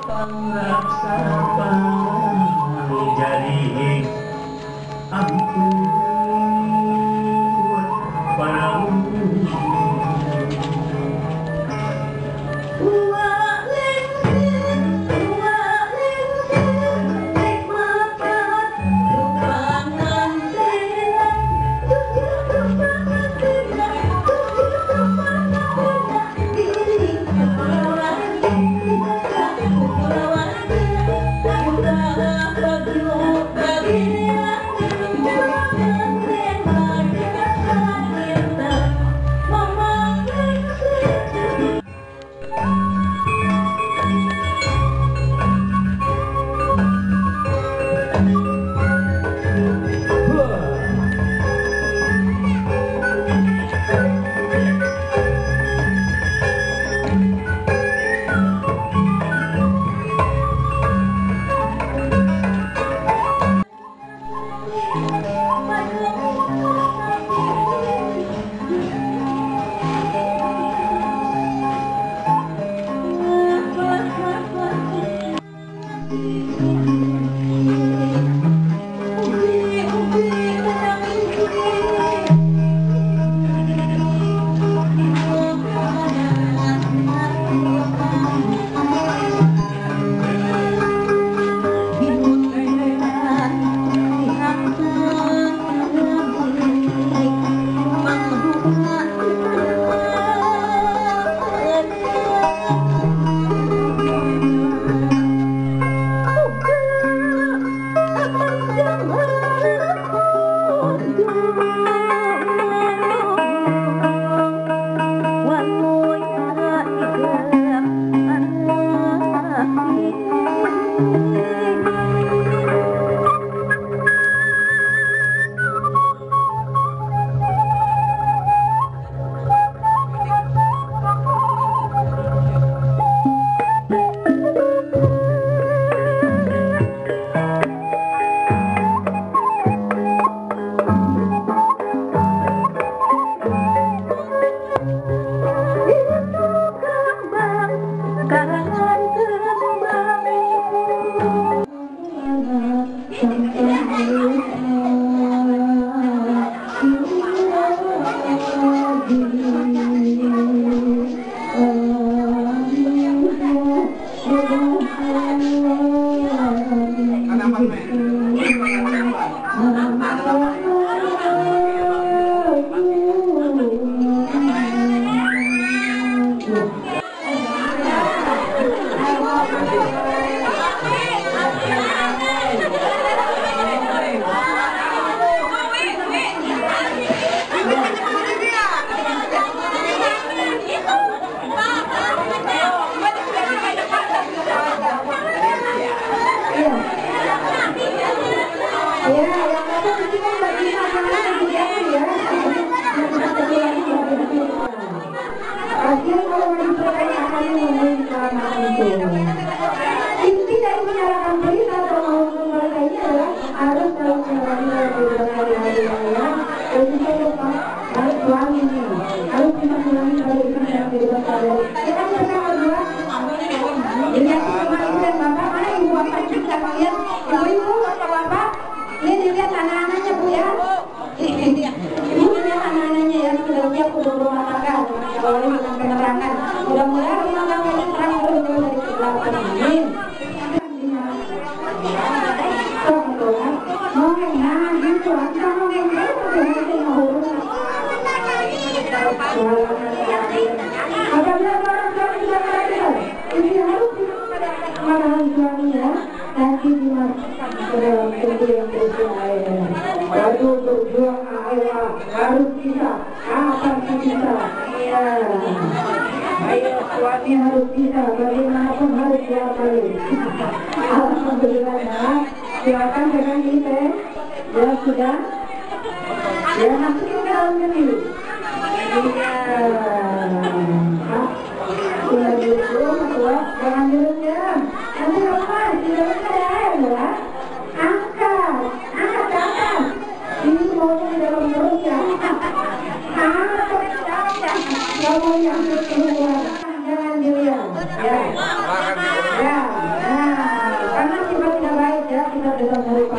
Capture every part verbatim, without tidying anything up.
Jangan dilihat, ya, ya,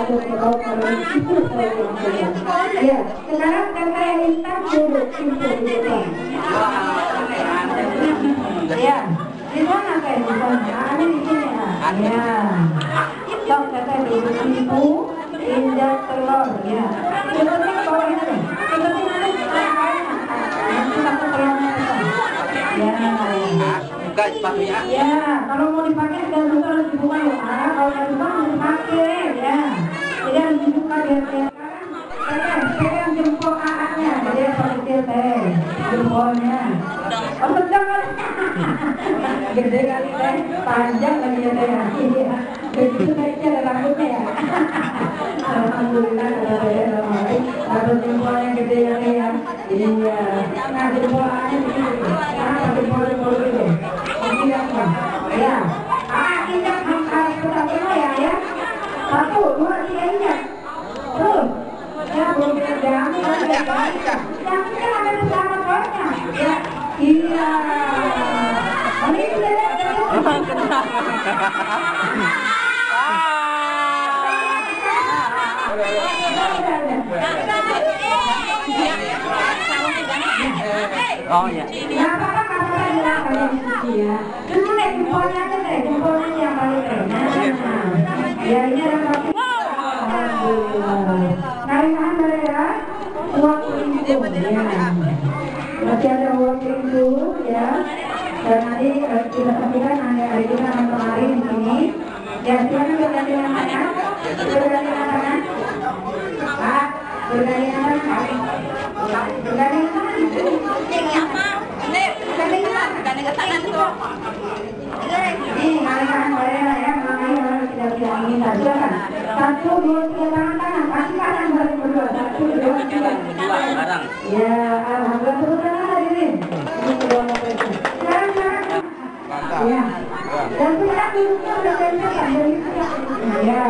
Ya, sekarang kakak yang Intan duduk simpul di depan. Ya, di sana kayak di sana. Ada di sini ah. Ya, sok kakak duduk simpul, injak telur ya. Seperti bawahnya deh. Seperti nanti kayaknya. Nanti aku telurnya besar. Ya. Buka sepatunya. Ya, kalau mau dipakai jangan lupa harus dibuka ya. Ah, kalau nggak dibuka harus dipakai ya. Jadi harus dibuka biar sekarang pegang, pegang jempol A A-nya. Jadi seperti teh, jempolnya. Oh sedang kali. Gede kali teh, panjang lagi ya teh. Iya, begitu naiknya ada rambutnya ya. Alhamdulillah ada teh, alhamdulillah. Ada jempolnya gede ya teh ya. Iya, nah jempol A A-nya begini. Nah jempol-jempol gitu. Ya, ah injak angkat pertama ya ya. Satu, dua, tiga injak. Terus, ya belum jangan jangan jangan ada bersama soalnya. Ya, iya. Ini Oh ya. Nah, apa apa yang kalian ya? Dulu deh jempolnya aja deh, jempolnya yang paling enak. Ya ini ada kopi. Narihan dari ya, uang ribu ya. Masih ada uang ribu ya. Dan nanti kita saksikan ada kita akan kemarin di sini. Ya silakan berganti tangan, berganti tangan. Ah, berganti tangan. Berganti tangan. Ini kalian boleh ya, makanya orang tidak tidak ingin silakan. Satu, dua, tiga tangan tangan, kaki kanan balik berdua. Satu, dua, tiga. Ya, alhamdulillah terus tangan hadirin. Ini kedua mobil. Sekarang sekarang. Ya. Dan sekarang duduknya udah kencang dari ya.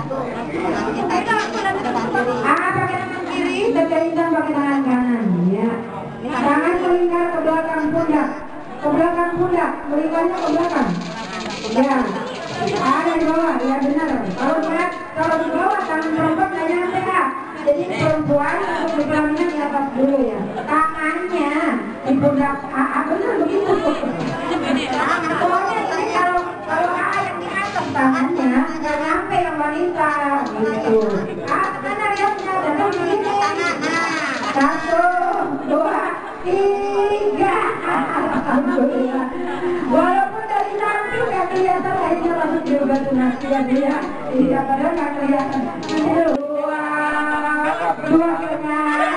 Ah, pakai tangan kiri, dan pakai tangan kanan. Ya. Tangan melingkar ke belakang pundak. Ke belakang pundak, melingkarnya ke belakang. Ya, ada di bawah, ya benar. Kalau berat, kalau di bawah tangan perempuan nggak nyampe ya. Jadi perempuan untuk di belakangnya di atas dulu ya. Tangannya di pundak A A benar begitu. Pokoknya ini kalau kalau A A yang di atas tangannya nggak nyampe yang wanita gitu. Ah, benar ya benar benar begini. Satu, dua, tiga. Alhamdulillah. Walaupun dari samping nggak kelihatan, kayaknya langsung juga tunasian dia. Iya, padahal nggak kelihatan. Dua, dua setengah.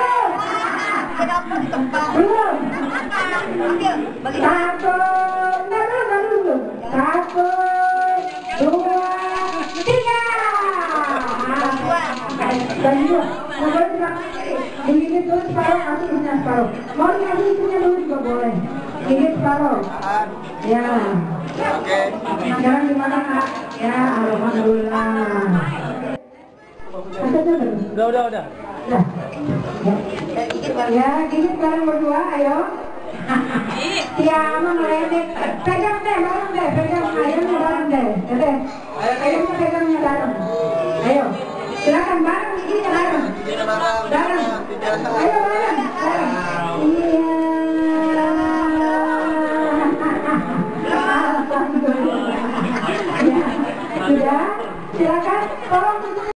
Belum. Satu, dulu, dulu. Satu, dua, tiga. Dan dua. Kemudian digigit dulu separuh, kasih isinya separuh. Mau dikasih isinya dulu juga boleh. Gigit separuh. Ya. Oke. Sekarang gimana kak? Ya, alhamdulillah. Udah, udah, udah. Nah. Ya, gigit sekarang berdua, ayo. Ya, meledek. Pegang deh, bareng deh. Pegang ayamnya bareng deh. Ya deh. Ayamnya pegangnya bareng. Ayo. Silakan bareng, gigit bareng. Bareng. Ayo bareng. Bareng. Iya. Alhamdulillah. Ya, sudah. Silakan. Tolong